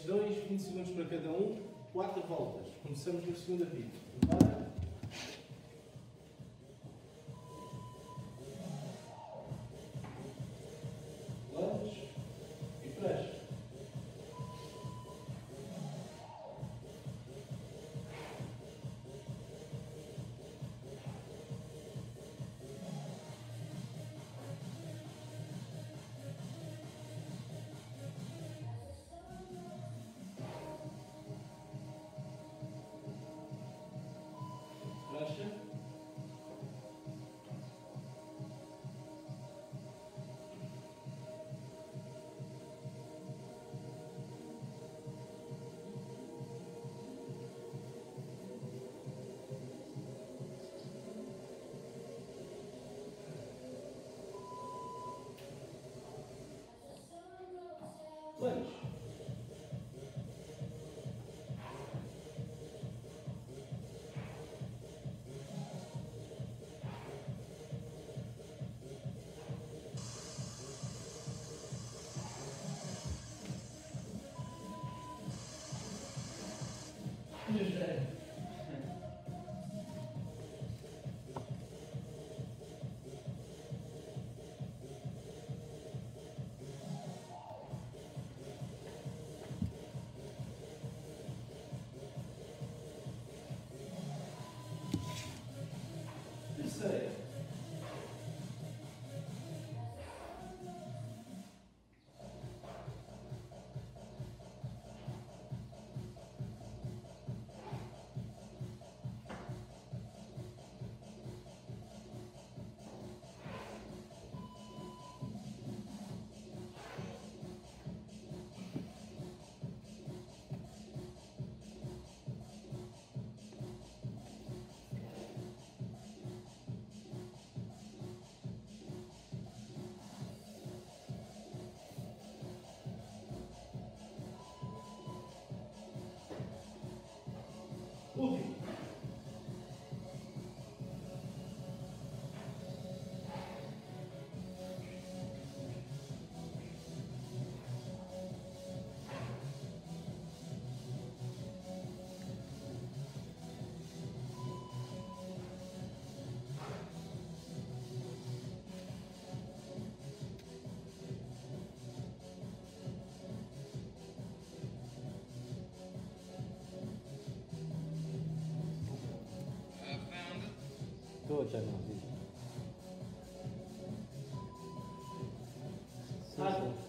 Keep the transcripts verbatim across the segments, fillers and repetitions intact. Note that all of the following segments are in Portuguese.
flex dois, vinte segundos para cada um, quatro voltas. Começamos na segunda vida. Prepara. Lunge e fecha. Fecha. Lunge. Terceiro. Último. Estou já não vi. Sim, Ah. sim.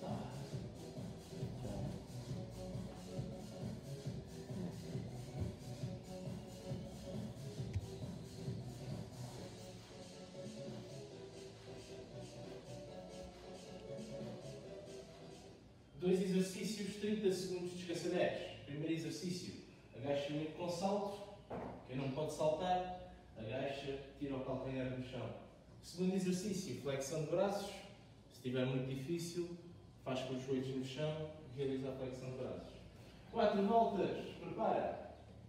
Dois exercícios, trinta segundos de descanso dez. Primeiro exercício, agachamento com salto. Quem não pode saltar, agacha, tira o calcanhar do chão. Segundo exercício, flexão de braços. Se estiver muito difícil, faz com os joelhos no chão, realiza a flexão de braços. Quatro voltas, prepara.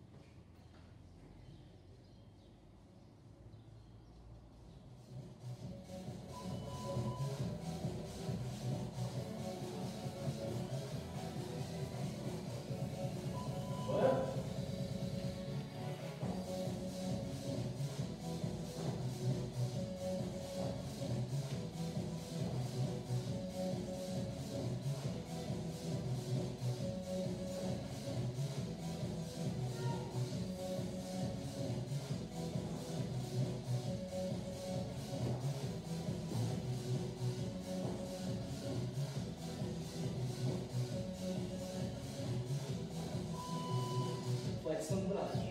Flexão de braços.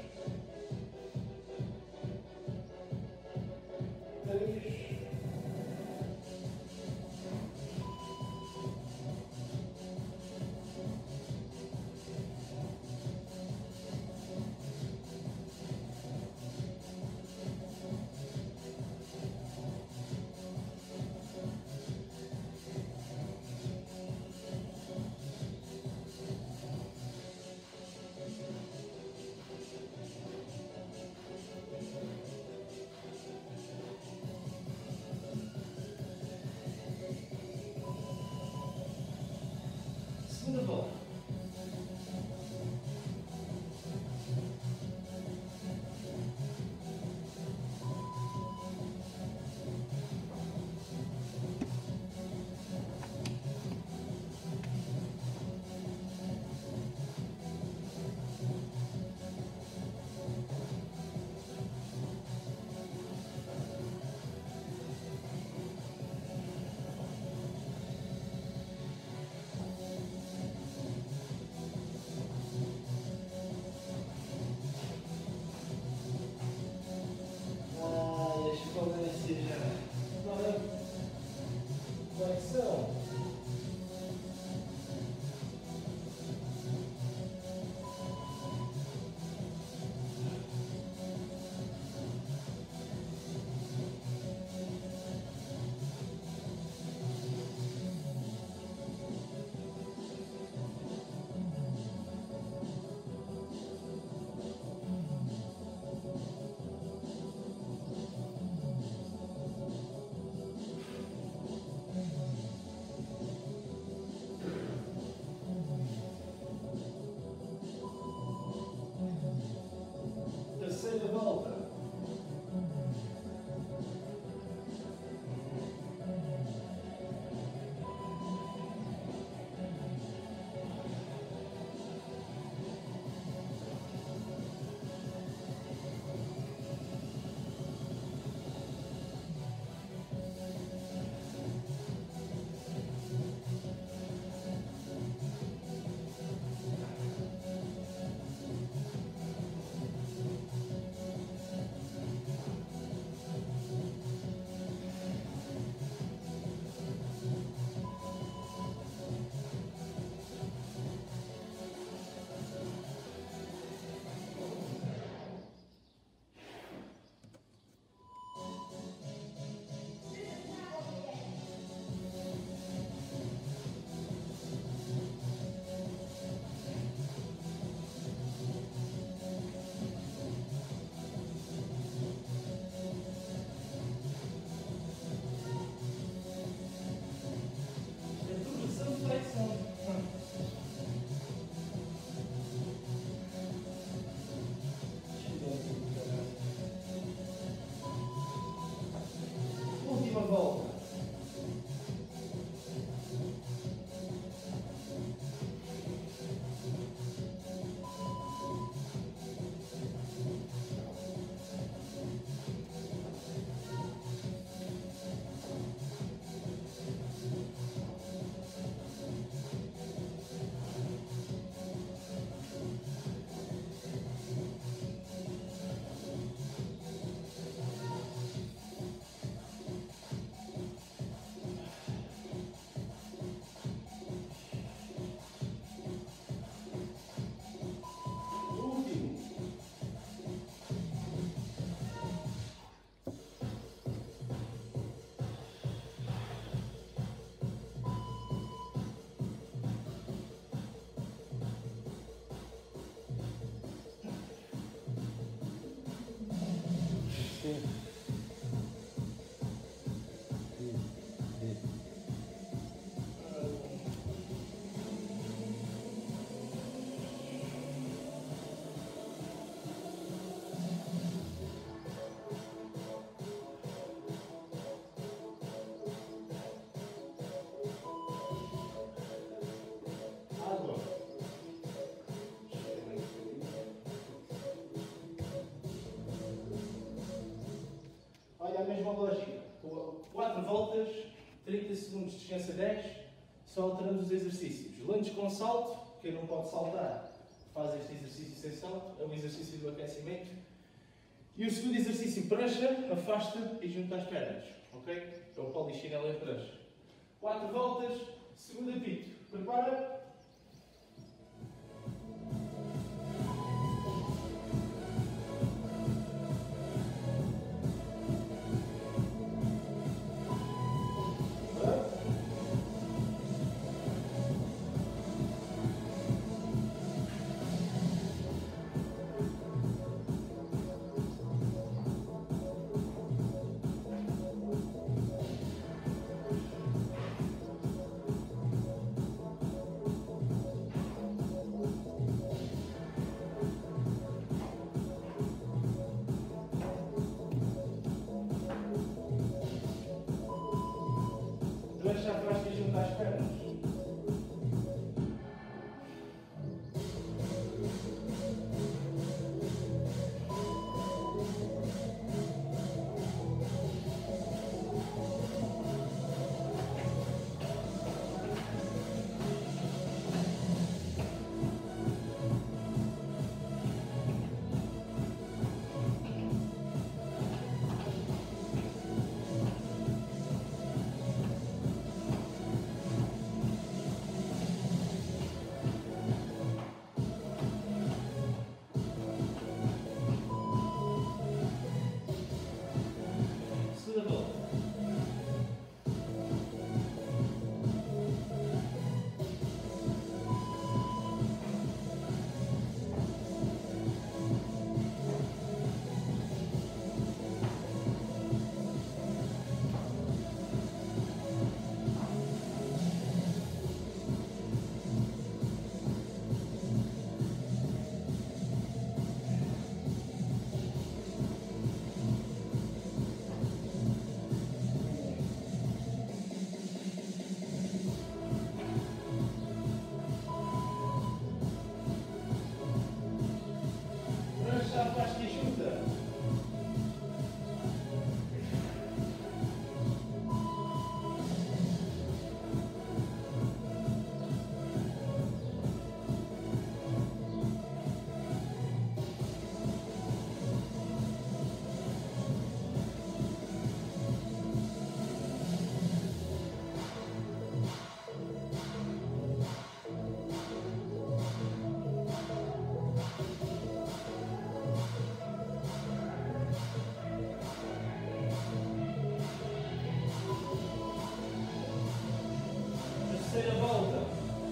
Três. mesma lógica. quatro voltas, trinta segundos, descansa dez, só alteramos os exercícios. Lances com salto, quem não pode saltar faz este exercício sem salto, é o exercício do aquecimento. E o segundo exercício, prancha, afasta e junta as pernas. Ok? É o polichinelo em prancha. quatro voltas, segundo apito. Prepara. Prancha afasta e junta as pernas. Terceira volta.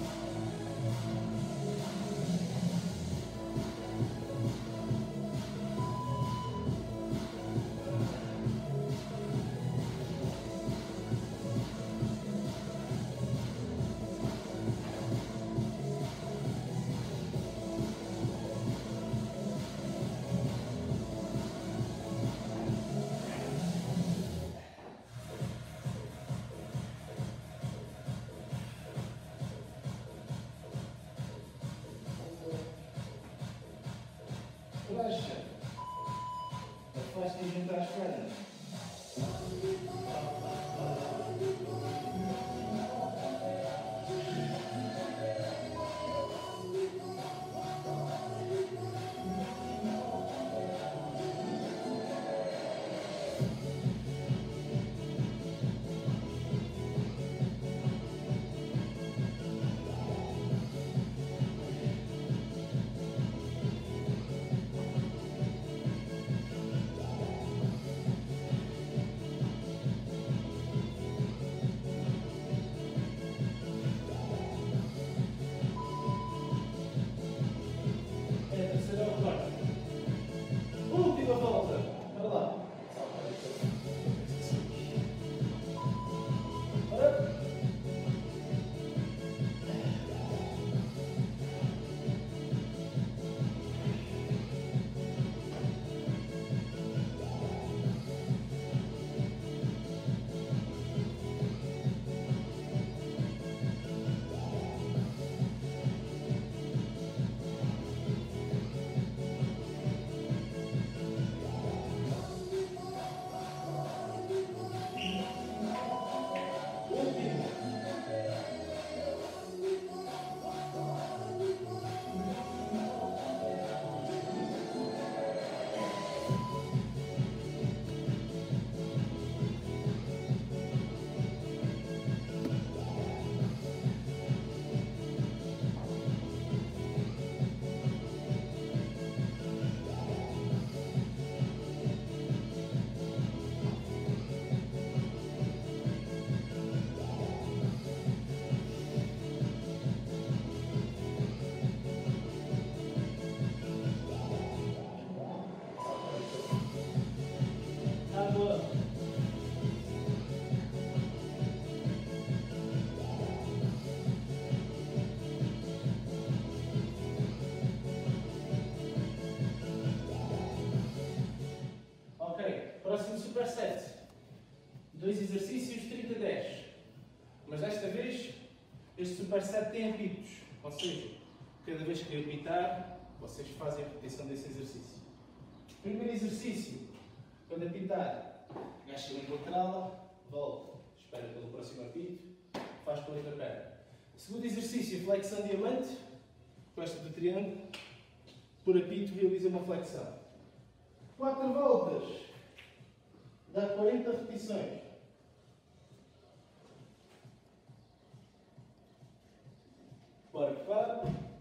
Prancha. Afasta e junta as pernas. Próximo superset. Dois exercícios, trinta a dez. Mas desta vez, este superset tem apitos. Ou seja, cada vez que eu apitar, vocês fazem a repetição desse exercício. Primeiro exercício, quando apitar, agacha a lateral, volta, espera pelo próximo apito, faz com a outra perna. Segundo exercício, flexão diamante, com esta do triângulo, por apito realiza uma flexão. Quatro voltas, dá quarenta repetições. Bora que para.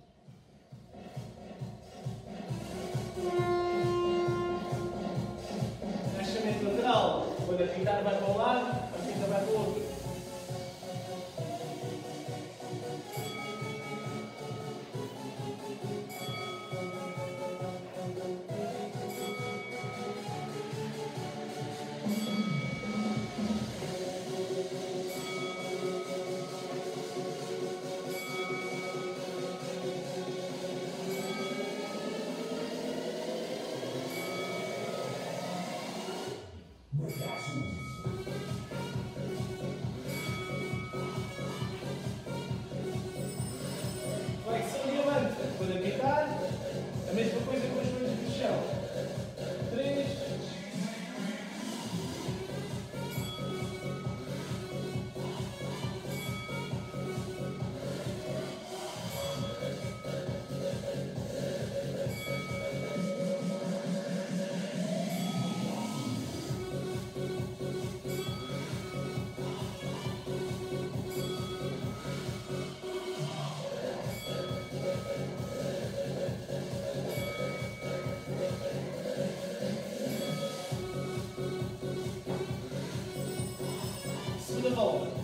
Agachamento lateral, quando apitar vai para um lado, apita vai para o outro. Flexão diamante, quando apitar, a mesma coisa com as coisas no chão. Três. Segunda volta.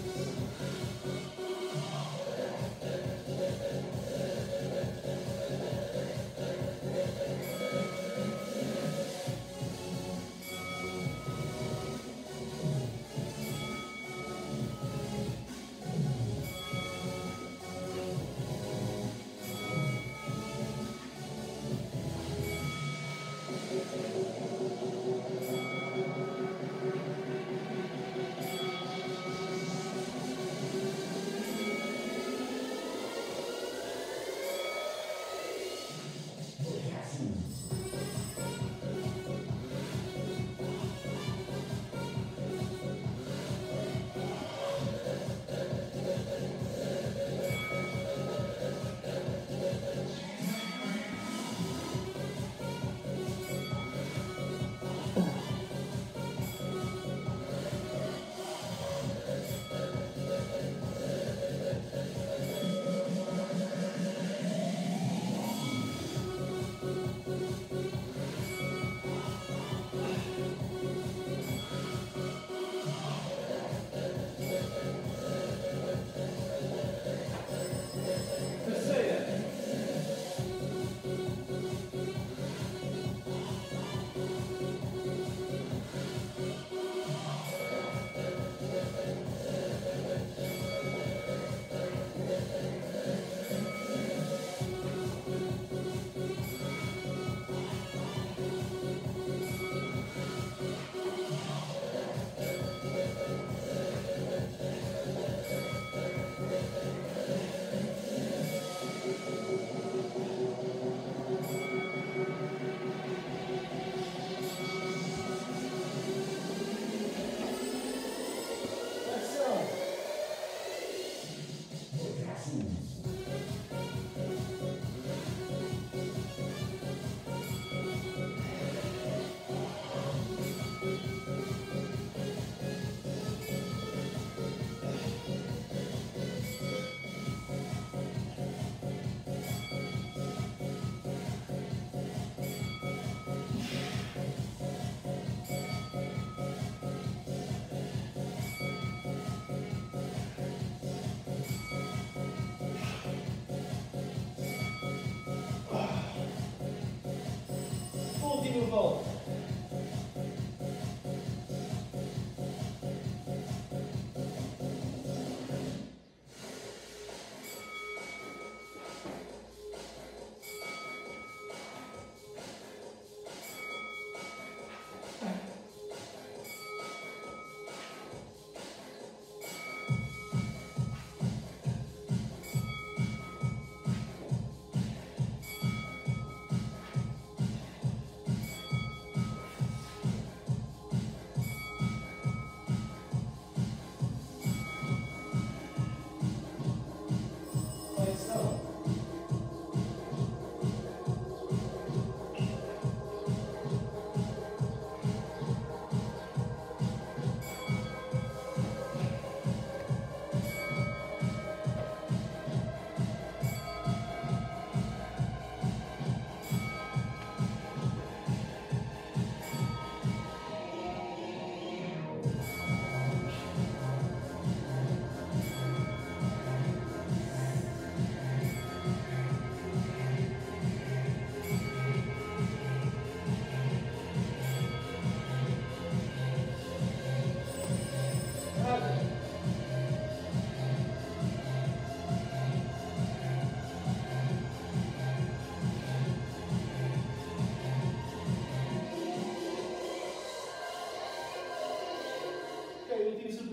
Última volta.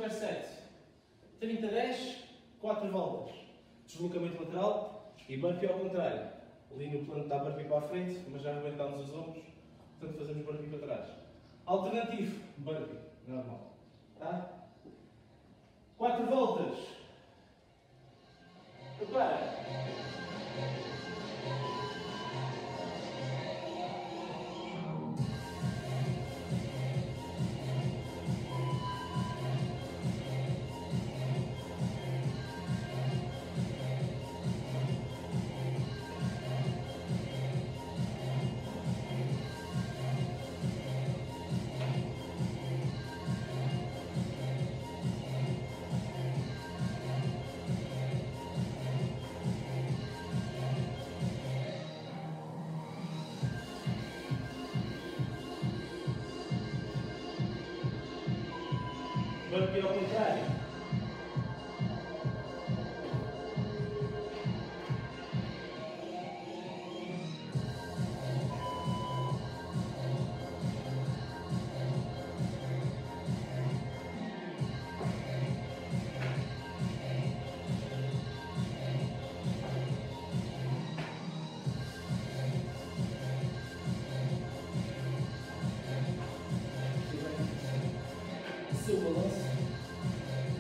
superset. trinta, dez, quatro voltas. Deslocamento lateral e burpee ao contrário. Ali no plano está burpee para a frente, mas já arrebentamos os ombros, portanto fazemos burpee para trás. Alternativo, burpee, normal. Tá? quatro voltas. Prepara. Burpee ao contrário. Seu balanço.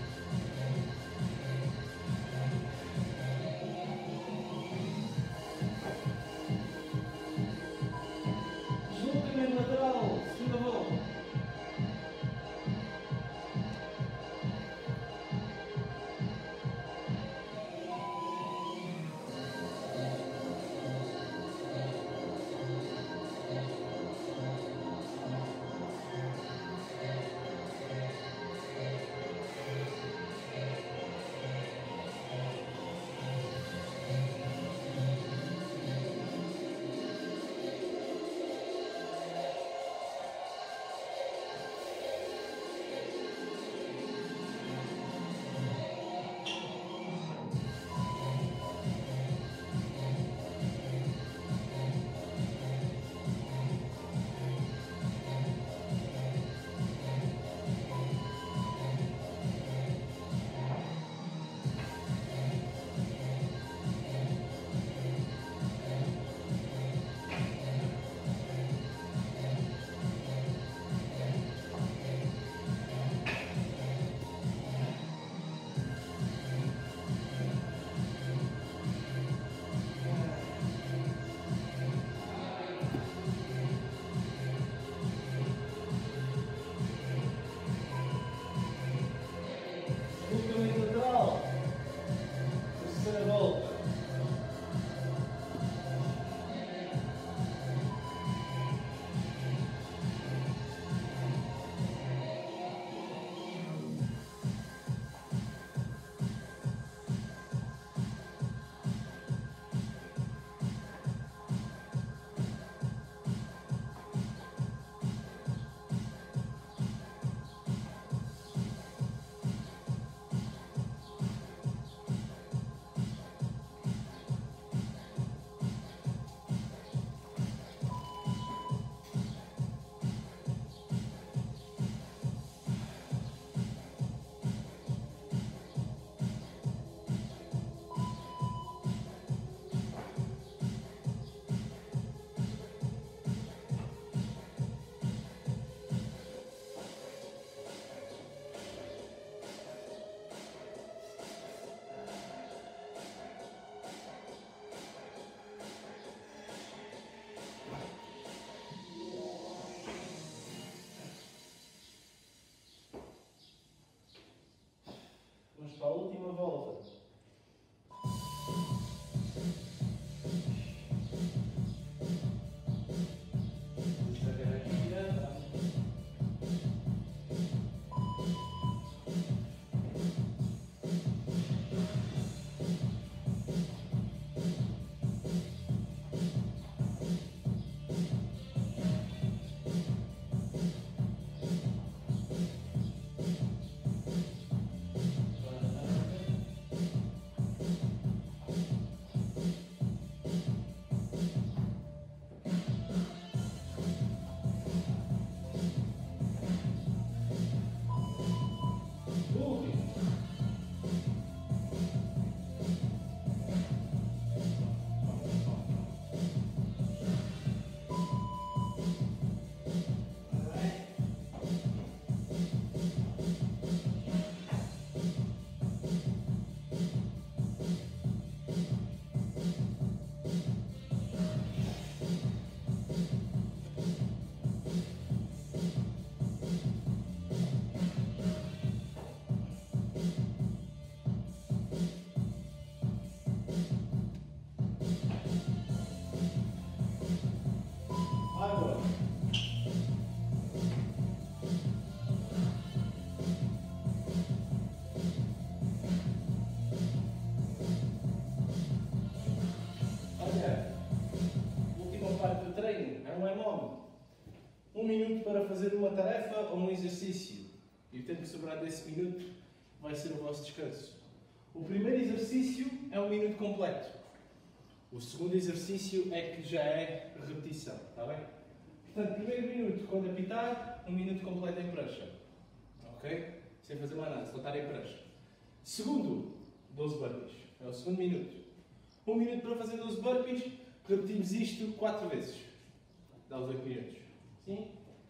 não é nome. Um minuto para fazer uma tarefa ou um exercício. E o tempo que sobrar desse minuto vai ser o vosso descanso. O primeiro exercício é um minuto completo. O segundo exercício é que já é repetição, está bem? Portanto, primeiro minuto, quando apitar, um minuto completo em prancha. Ok? Sem fazer mais nada, só estar em prancha. Segundo, doze burpees. É o segundo minuto. Um minuto para fazer doze burpees, repetimos isto quatro vezes. Dá os oito minutos. Sim?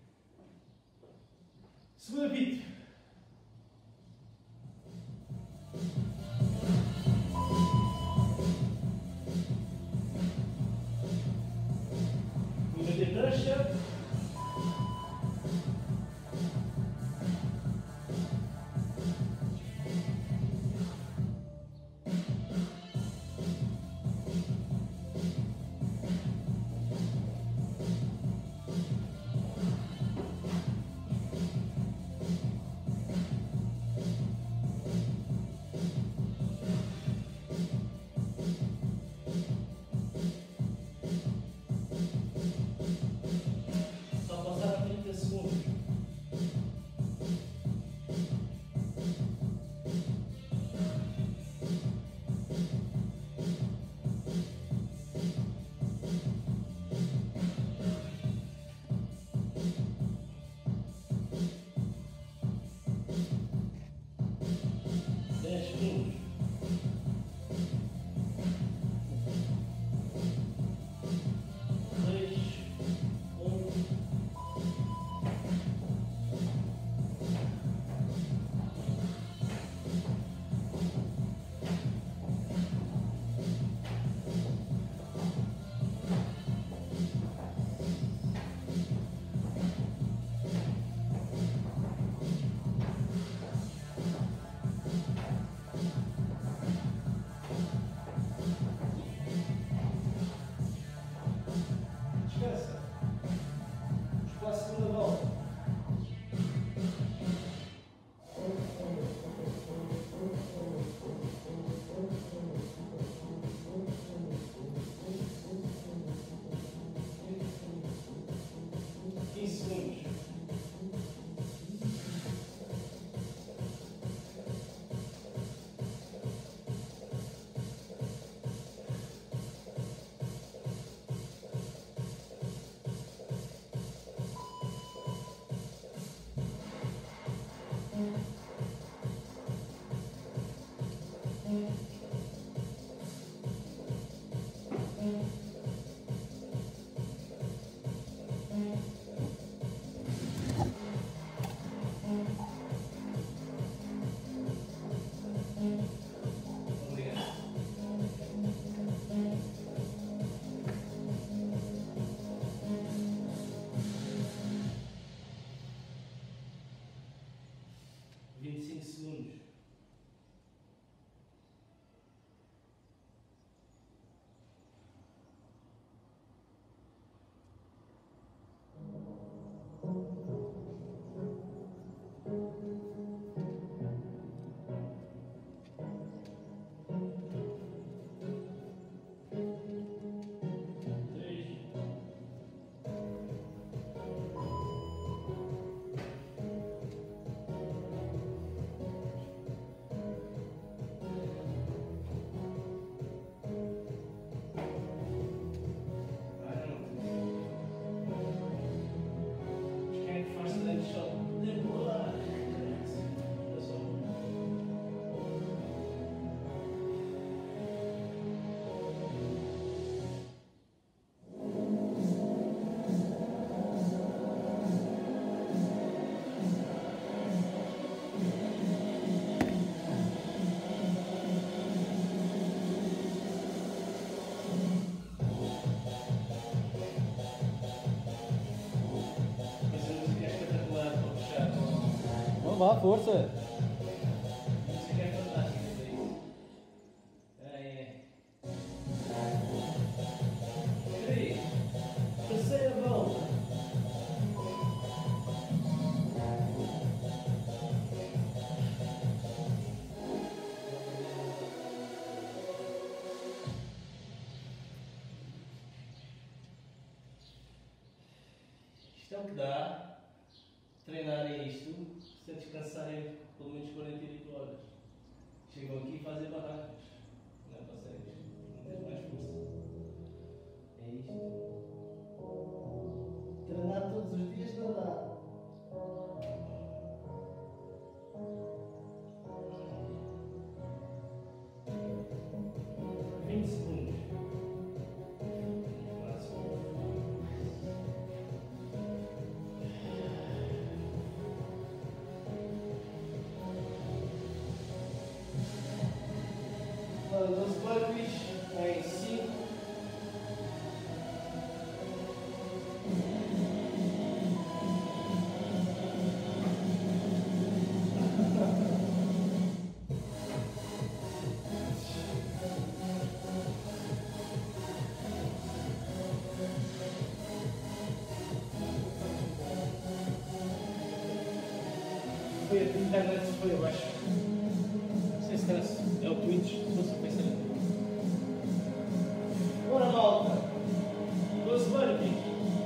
Segundo apito. Minuto em prancha. vinte e cinco segundos. Vamos lá, força! Música é fantástica, é isso. É, é. Três. Terceira volta. Isto é o que dá treinarem isto sem descansarem pelo menos quarenta e oito horas. Chegam aqui e fazem barracas. Não consegues. Não tens mais força. É isto. Treinar todos os dias não dá. vinte segundos. doze burpees em cinco. Foi a internet, foi abaixo. Não sei se é o Twitch, não sei se vai ser. Bora, malta! doze burpees.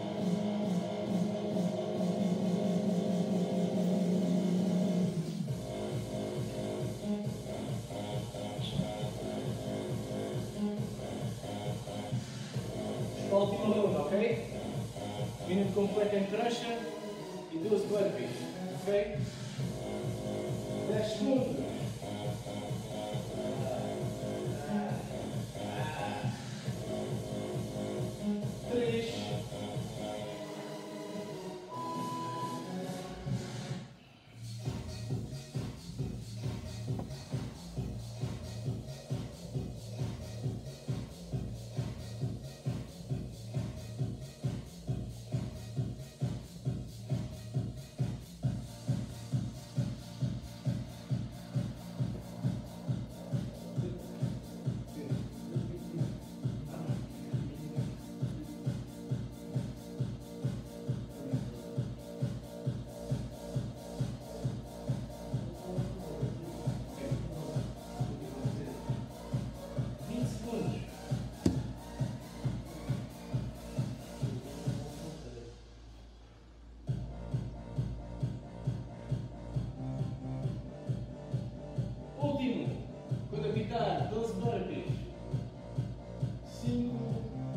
A última ronda, ok? Minuto completo em prancha e doze burpees, ok? dez segundos. três. Último, quando apitar, doze burpees. cinco.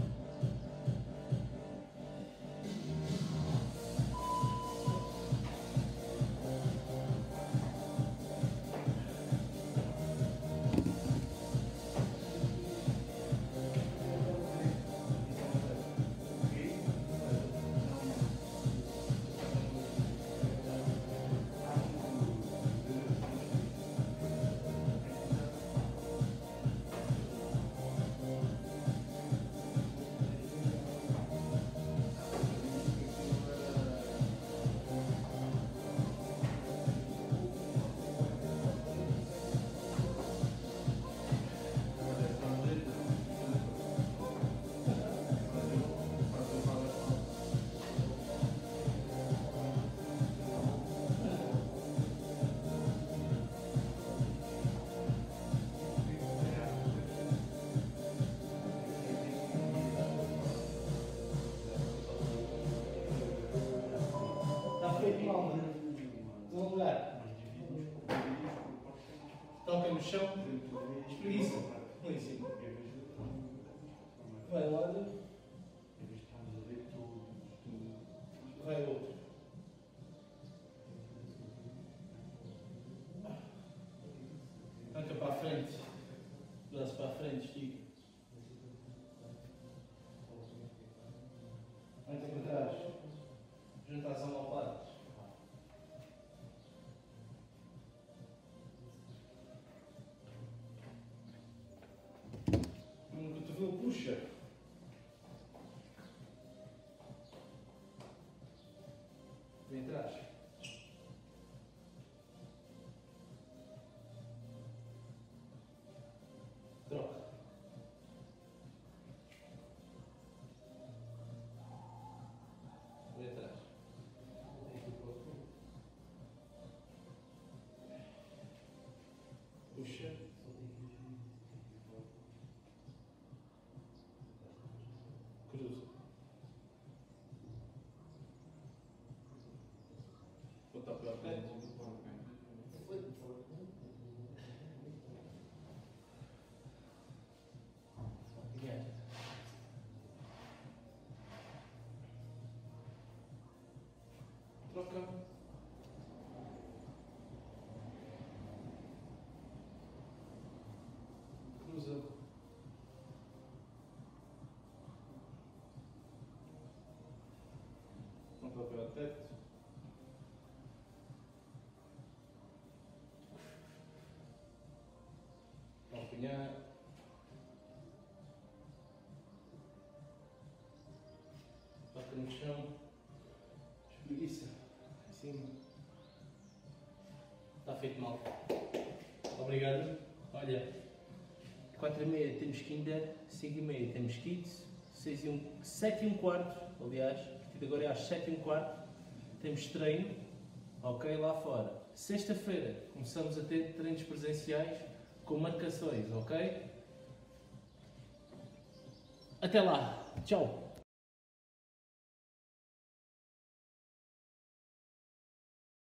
Toca no chão, espreguiça, lá em cima. Vai um lado, vai outro. Anca para a frente, braço para a frente, estica. Anca para trás, junta as omoplatas. Um cotovelo puxa. Vem atrás. Troca. Vem atrás. Puxa. Cruza. Troca. Cruza. Um papel teto. Calcanhar. Toca no chão. Espreguiça. Em cima. Está feito mal. Obrigado. Olha, quatro e meia temos Kinder, cinco e meia temos Kids, seis e um, sete e um quarto, aliás, a partir de agora é às sete e um quarto, temos treino, ok, lá fora. Sexta-feira começamos a ter treinos presenciais com marcações, ok? Até lá, tchau!